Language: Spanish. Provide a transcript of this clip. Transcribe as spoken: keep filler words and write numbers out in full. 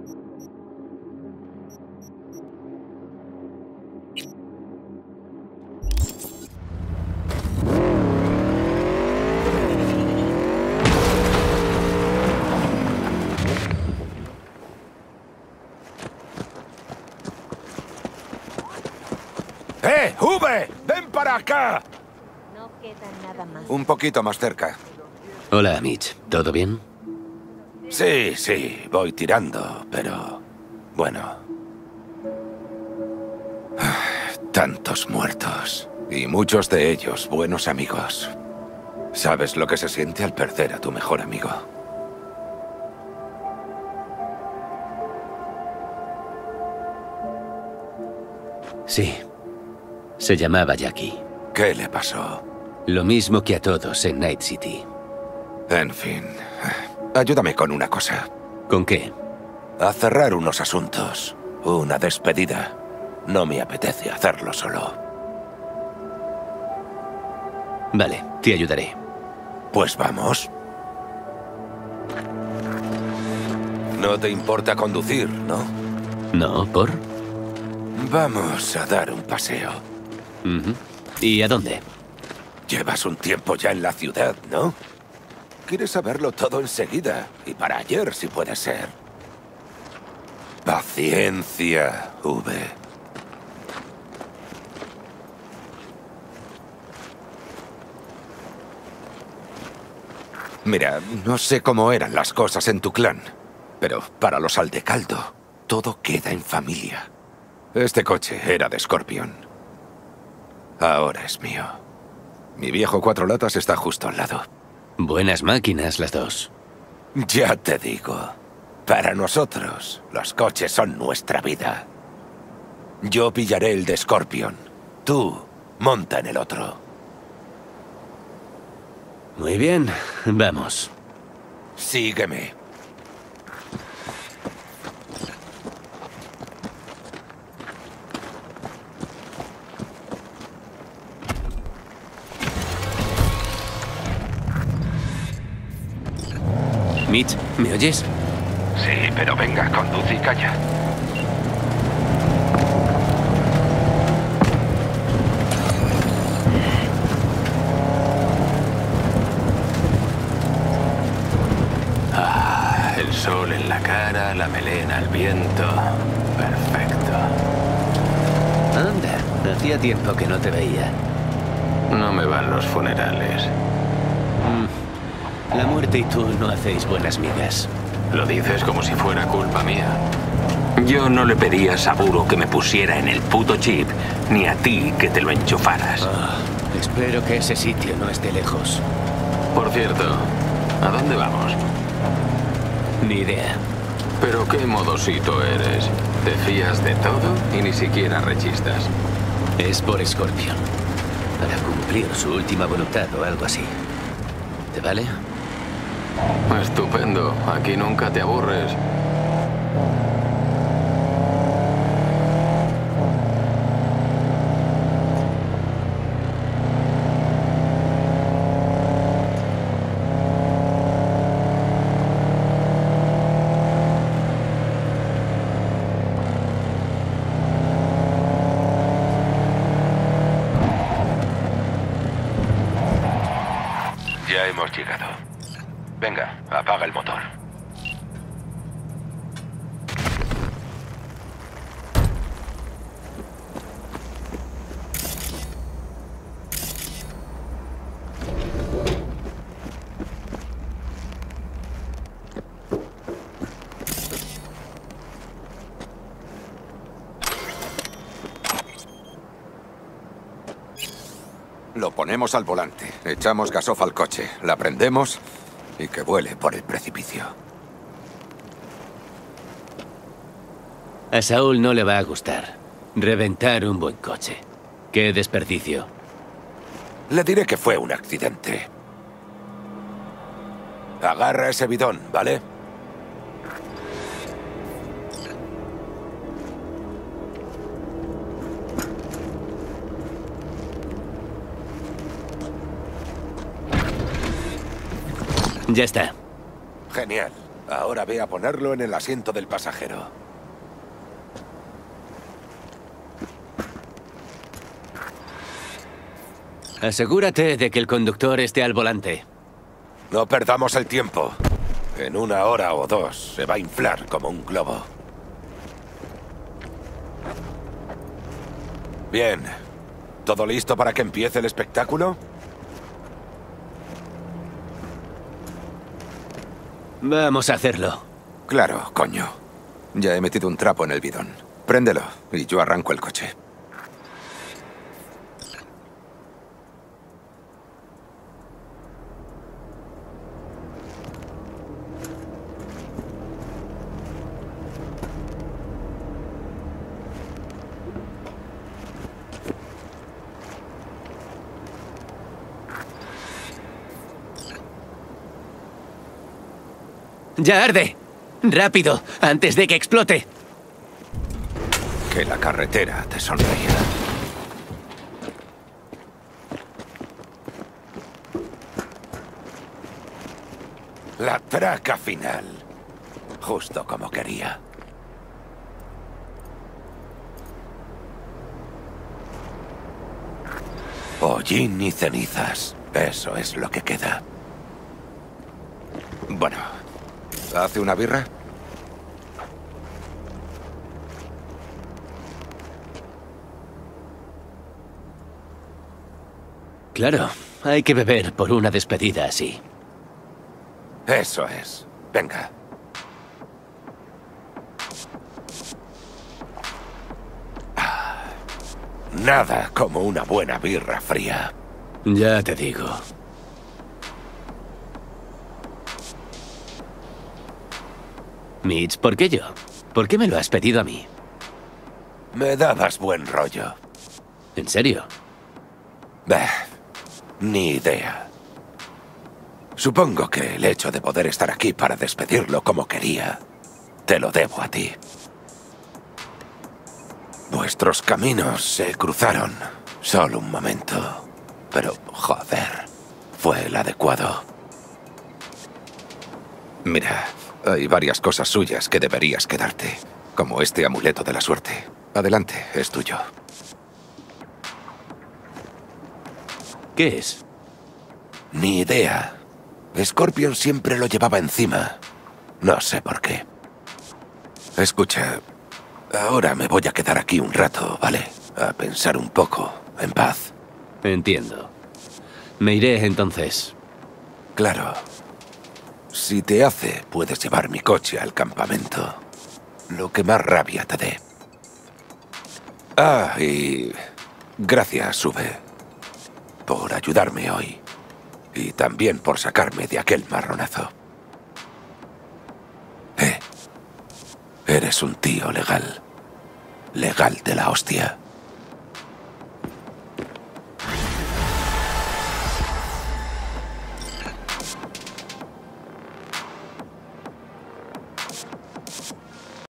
¡Eh, V! ¡Ven para acá! No queda nada más. Un poquito más cerca. Hola, Mitch. ¿Todo bien? Sí, sí, voy tirando, pero... bueno... Tantos muertos. Y muchos de ellos buenos amigos. ¿Sabes lo que se siente al perder a tu mejor amigo? Sí. Se llamaba Jackie. ¿Qué le pasó? Lo mismo que a todos en Night City. En fin... ayúdame con una cosa. ¿Con qué? A cerrar unos asuntos. Una despedida. No me apetece hacerlo solo. Vale, te ayudaré. Pues vamos. No te importa conducir, ¿no? No, ¿por? Vamos a dar un paseo. Uh-huh. ¿Y a dónde? Llevas un tiempo ya en la ciudad, ¿no? Quieres saberlo todo enseguida. Y para ayer, si puede ser. Paciencia, V. Mira, no sé cómo eran las cosas en tu clan, pero para los Aldecaldo, todo queda en familia. Este coche era de Scorpion. Ahora es mío. Mi viejo cuatro latas está justo al lado. Buenas máquinas las dos. Ya te digo. Para nosotros, los coches son nuestra vida. Yo pillaré el de Scorpion. Tú, monta en el otro. Muy bien, vamos. Sígueme. Mitch, ¿me oyes? Sí, pero venga, conduce y calla. Ah, el sol en la cara, la melena al viento. Perfecto. Anda, hacía tiempo que no te veía. No me van los funerales. Mm. La muerte y tú no hacéis buenas migas. Lo dices como si fuera culpa mía. Yo no le pedí a Saburo que me pusiera en el puto chip, ni a ti que te lo enchufaras. Oh, espero que ese sitio no esté lejos. Por cierto, ¿a dónde vamos? Ni idea. Pero qué modosito eres. Te fías de todo y ni siquiera rechistas. Es por Scorpion. Para cumplir su última voluntad o algo así. ¿Te vale? Estupendo. Aquí nunca te aburres. Ya hemos llegado. Venga, apaga el motor. Lo ponemos al volante, echamos gasofa al coche, la prendemos y que vuele por el precipicio. A Saúl no le va a gustar. Reventar un buen coche. ¡Qué desperdicio! Le diré que fue un accidente. Agarra ese bidón, ¿vale? Ya está. Genial. Ahora ve a ponerlo en el asiento del pasajero. Asegúrate de que el conductor esté al volante. No perdamos el tiempo. En una hora o dos se va a inflar como un globo. Bien. ¿Todo listo para que empiece el espectáculo? Vamos a hacerlo. Claro, coño. Ya he metido un trapo en el bidón. Préndelo y yo arranco el coche. ¡Ya arde! ¡Rápido! ¡Antes de que explote! Que la carretera te sonría. La traca final. Justo como quería. Hollín y cenizas. Eso es lo que queda. Bueno, ¿hace una birra? Claro, hay que beber por una despedida así. Eso es. Venga. Ah, nada como una buena birra fría. Ya te digo. Mitch, ¿por qué yo? ¿Por qué me lo has pedido a mí? Me dabas buen rollo. ¿En serio? Bah, ni idea. Supongo que el hecho de poder estar aquí para despedirlo como quería, te lo debo a ti. Vuestros caminos se cruzaron. Solo un momento. Pero, joder, fue el adecuado. Mira, hay varias cosas suyas que deberías quedarte, como este amuleto de la suerte. Adelante, es tuyo. ¿Qué es? Ni idea. Scorpion siempre lo llevaba encima. No sé por qué. Escucha, ahora me voy a quedar aquí un rato, ¿vale? A pensar un poco, en paz. Entiendo. Me iré entonces. Claro. Si te hace, puedes llevar mi coche al campamento. Lo que más rabia te dé. Ah, y... gracias, Sube, por ayudarme hoy. Y también por sacarme de aquel marronazo. Eh, eres un tío legal. Legal de la hostia.